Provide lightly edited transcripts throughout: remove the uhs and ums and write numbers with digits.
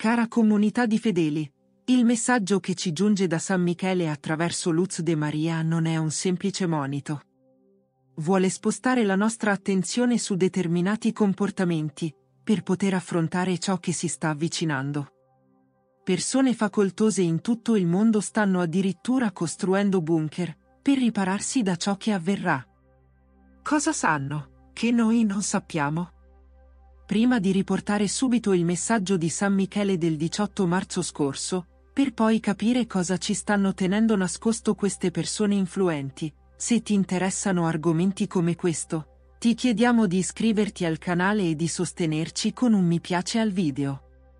Cara comunità di fedeli, il messaggio che ci giunge da San Michele attraverso Luz de Maria non è un semplice monito. Vuole spostare la nostra attenzione su determinati comportamenti, per poter affrontare ciò che si sta avvicinando. Persone facoltose in tutto il mondo stanno addirittura costruendo bunker, per ripararsi da ciò che avverrà. Cosa sanno, che noi non sappiamo? Prima di riportare subito il messaggio di San Michele del 18 marzo scorso, per poi capire cosa ci stanno tenendo nascosto queste persone influenti, se ti interessano argomenti come questo, ti chiediamo di iscriverti al canale e di sostenerci con un mi piace al video.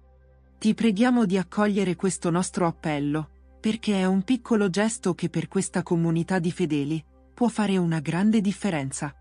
Ti preghiamo di accogliere questo nostro appello, perché è un piccolo gesto che per questa comunità di fedeli può fare una grande differenza.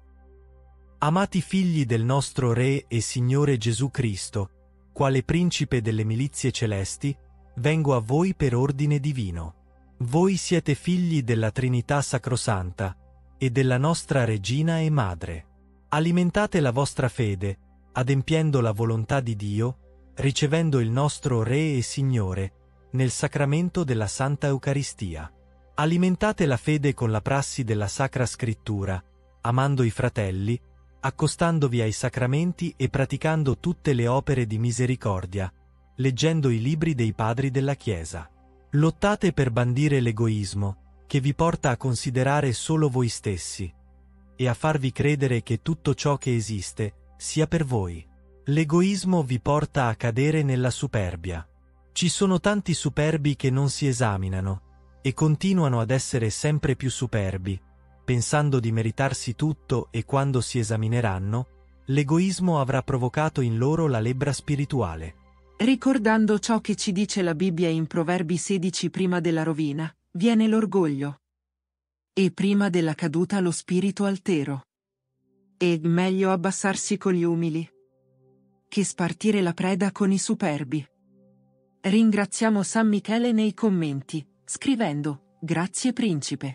Amati figli del nostro Re e Signore Gesù Cristo, quale Principe delle milizie celesti, vengo a voi per ordine divino. Voi siete figli della Trinità Sacrosanta e della nostra Regina e Madre. Alimentate la vostra fede, adempiendo la volontà di Dio, ricevendo il nostro Re e Signore nel sacramento della Santa Eucaristia. Alimentate la fede con la prassi della Sacra Scrittura, amando i fratelli, accostandovi ai sacramenti e praticando tutte le opere di misericordia, leggendo i libri dei padri della Chiesa. Lottate per bandire l'egoismo, che vi porta a considerare solo voi stessi, e a farvi credere che tutto ciò che esiste sia per voi. L'egoismo vi porta a cadere nella superbia. Ci sono tanti superbi che non si esaminano, e continuano ad essere sempre più superbi, pensando di meritarsi tutto, e quando si esamineranno, l'egoismo avrà provocato in loro la lebbra spirituale. Ricordando ciò che ci dice la Bibbia in Proverbi 16, prima della rovina, viene l'orgoglio. E prima della caduta lo spirito altero. È meglio abbassarsi con gli umili che spartire la preda con i superbi. Ringraziamo San Michele nei commenti, scrivendo: grazie principe.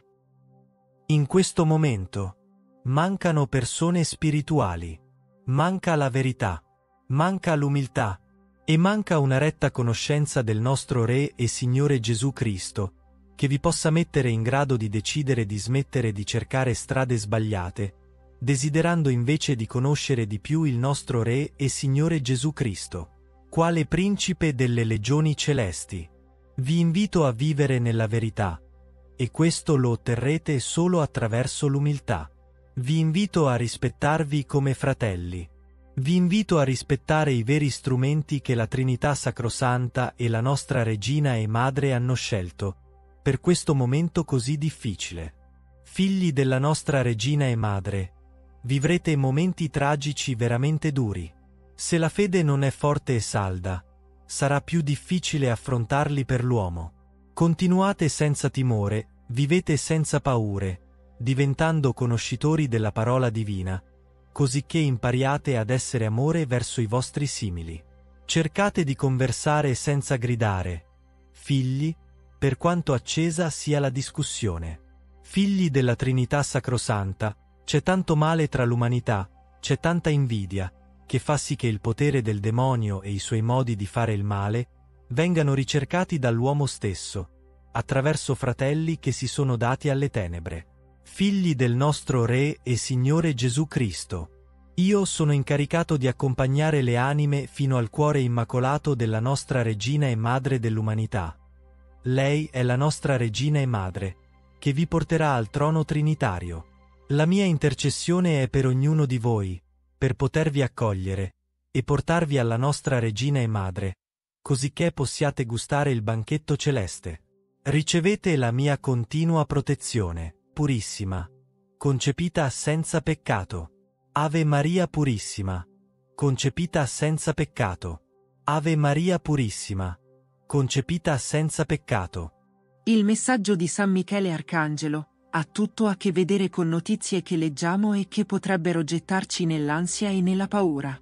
In questo momento mancano persone spirituali, manca la verità, manca l'umiltà, e manca una retta conoscenza del nostro Re e Signore Gesù Cristo, che vi possa mettere in grado di decidere di smettere di cercare strade sbagliate, desiderando invece di conoscere di più il nostro Re e Signore Gesù Cristo, quale Principe delle legioni celesti. Vi invito a vivere nella verità, e questo lo otterrete solo attraverso l'umiltà. Vi invito a rispettarvi come fratelli. Vi invito a rispettare i veri strumenti che la Trinità Sacrosanta e la nostra Regina e Madre hanno scelto per questo momento così difficile. Figli della nostra Regina e Madre, vivrete momenti tragici veramente duri. Se la fede non è forte e salda, sarà più difficile affrontarli per l'uomo. Continuate senza timore, vivete senza paure, diventando conoscitori della parola divina, cosicché impariate ad essere amore verso i vostri simili. Cercate di conversare senza gridare. Figli, per quanto accesa sia la discussione. Figli della Trinità Sacrosanta, c'è tanto male tra l'umanità, c'è tanta invidia, che fa sì che il potere del demonio e i suoi modi di fare il male vengano ricercati dall'uomo stesso, attraverso fratelli che si sono dati alle tenebre. Figli del nostro Re e Signore Gesù Cristo, io sono incaricato di accompagnare le anime fino al cuore immacolato della nostra Regina e Madre dell'umanità. Lei è la nostra Regina e Madre, che vi porterà al trono trinitario. La mia intercessione è per ognuno di voi, per potervi accogliere e portarvi alla nostra Regina e Madre, cosicché possiate gustare il banchetto celeste. Ricevete la mia continua protezione, purissima, concepita senza peccato. Ave Maria Purissima, concepita senza peccato. Ave Maria Purissima, concepita senza peccato. Il messaggio di San Michele Arcangelo ha tutto a che vedere con notizie che leggiamo e che potrebbero gettarci nell'ansia e nella paura.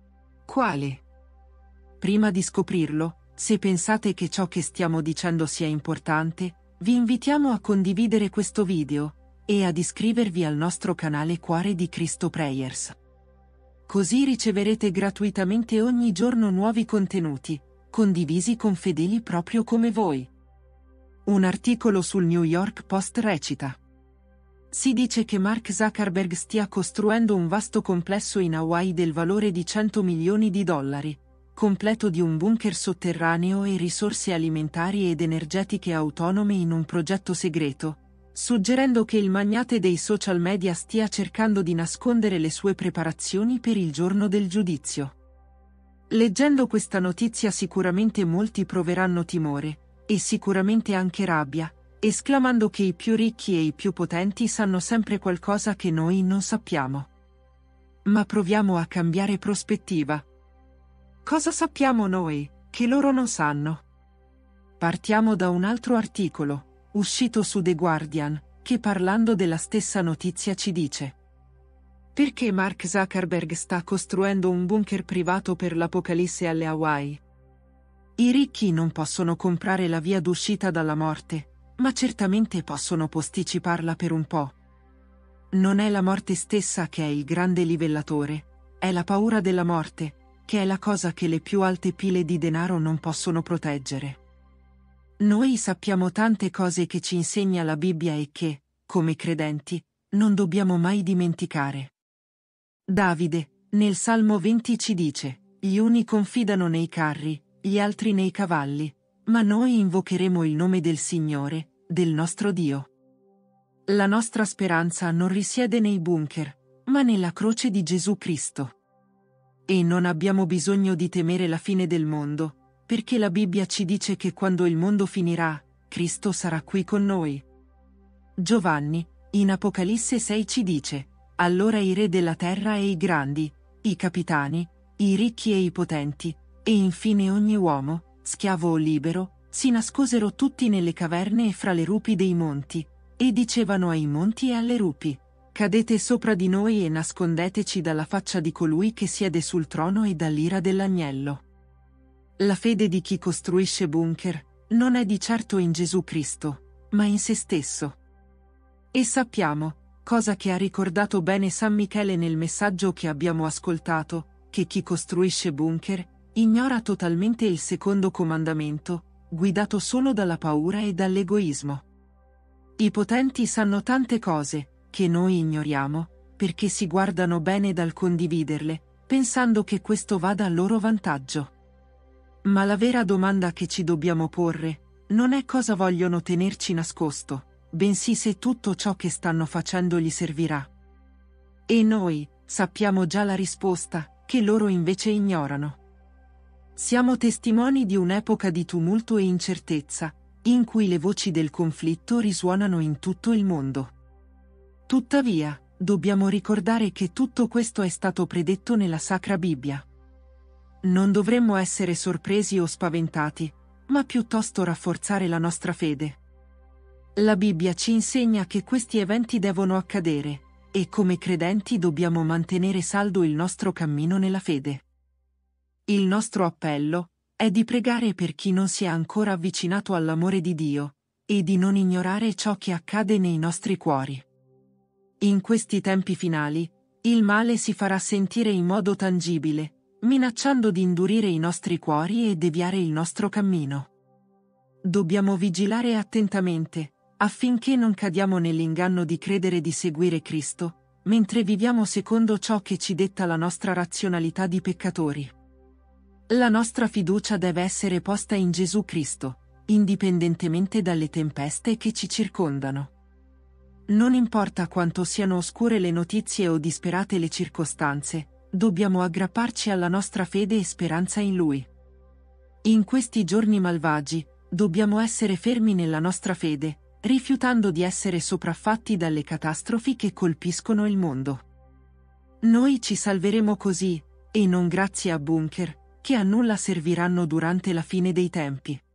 Quali? Prima di scoprirlo, se pensate che ciò che stiamo dicendo sia importante, vi invitiamo a condividere questo video e ad iscrivervi al nostro canale Cuore di Cristo Prayers. Così riceverete gratuitamente ogni giorno nuovi contenuti, condivisi con fedeli proprio come voi. Un articolo sul New York Post recita: si dice che Mark Zuckerberg stia costruendo un vasto complesso in Hawaii del valore di 100 milioni di dollari, completo di un bunker sotterraneo e risorse alimentari ed energetiche autonome in un progetto segreto, suggerendo che il magnate dei social media stia cercando di nascondere le sue preparazioni per il giorno del giudizio. Leggendo questa notizia sicuramente molti proveranno timore, e sicuramente anche rabbia, esclamando che i più ricchi e i più potenti sanno sempre qualcosa che noi non sappiamo. Ma proviamo a cambiare prospettiva. Cosa sappiamo noi, che loro non sanno? Partiamo da un altro articolo, uscito su The Guardian, che parlando della stessa notizia ci dice: perché Mark Zuckerberg sta costruendo un bunker privato per l'Apocalisse alle Hawaii? I ricchi non possono comprare la via d'uscita dalla morte, ma certamente possono posticiparla per un po'. Non è la morte stessa che è il grande livellatore, è la paura della morte, che è la cosa che le più alte pile di denaro non possono proteggere. Noi sappiamo tante cose che ci insegna la Bibbia e che, come credenti, non dobbiamo mai dimenticare. Davide, nel Salmo 20 ci dice: gli uni confidano nei carri, gli altri nei cavalli, ma noi invocheremo il nome del Signore, del nostro Dio. La nostra speranza non risiede nei bunker, ma nella croce di Gesù Cristo. E non abbiamo bisogno di temere la fine del mondo, perché la Bibbia ci dice che quando il mondo finirà, Cristo sarà qui con noi. Giovanni, in Apocalisse 6 ci dice: allora i re della terra e i grandi, i capitani, i ricchi e i potenti, e infine ogni uomo, schiavo o libero, si nascosero tutti nelle caverne e fra le rupi dei monti, e dicevano ai monti e alle rupi: cadete sopra di noi e nascondeteci dalla faccia di colui che siede sul trono e dall'ira dell'agnello. La fede di chi costruisce bunker non è di certo in Gesù Cristo, ma in se stesso. E sappiamo, cosa che ha ricordato bene San Michele nel messaggio che abbiamo ascoltato, che chi costruisce bunker ignora totalmente il secondo comandamento, guidato solo dalla paura e dall'egoismo. I potenti sanno tante cose, che noi ignoriamo, perché si guardano bene dal condividerle, pensando che questo vada a loro vantaggio. Ma la vera domanda che ci dobbiamo porre, non è cosa vogliono tenerci nascosto, bensì se tutto ciò che stanno facendo gli servirà. E noi, sappiamo già la risposta, che loro invece ignorano. Siamo testimoni di un'epoca di tumulto e incertezza, in cui le voci del conflitto risuonano in tutto il mondo. Tuttavia, dobbiamo ricordare che tutto questo è stato predetto nella Sacra Bibbia. Non dovremmo essere sorpresi o spaventati, ma piuttosto rafforzare la nostra fede. La Bibbia ci insegna che questi eventi devono accadere, e come credenti dobbiamo mantenere saldo il nostro cammino nella fede. Il nostro appello è di pregare per chi non si è ancora avvicinato all'amore di Dio, e di non ignorare ciò che accade nei nostri cuori. In questi tempi finali, il male si farà sentire in modo tangibile, minacciando di indurire i nostri cuori e deviare il nostro cammino. Dobbiamo vigilare attentamente, affinché non cadiamo nell'inganno di credere di seguire Cristo, mentre viviamo secondo ciò che ci detta la nostra razionalità di peccatori. La nostra fiducia deve essere posta in Gesù Cristo, indipendentemente dalle tempeste che ci circondano. Non importa quanto siano oscure le notizie o disperate le circostanze, dobbiamo aggrapparci alla nostra fede e speranza in Lui. In questi giorni malvagi, dobbiamo essere fermi nella nostra fede, rifiutando di essere sopraffatti dalle catastrofi che colpiscono il mondo. Noi ci salveremo così, e non grazie a bunker, che a nulla serviranno durante la fine dei tempi.